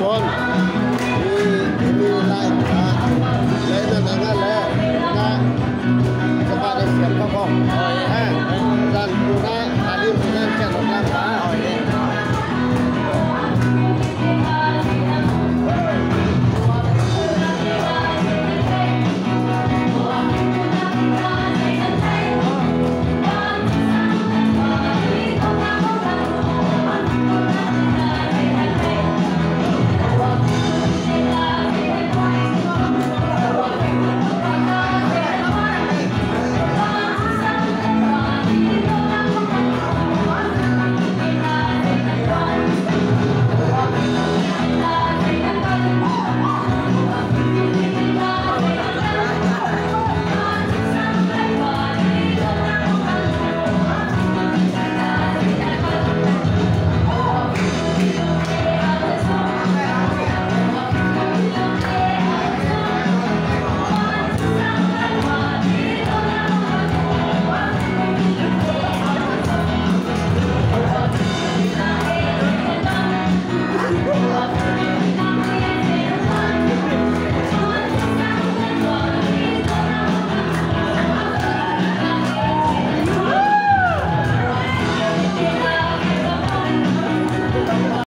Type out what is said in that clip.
hon ini lain lain dengan lain na kepada siapa kok dan kuna tadi sudah cek dalam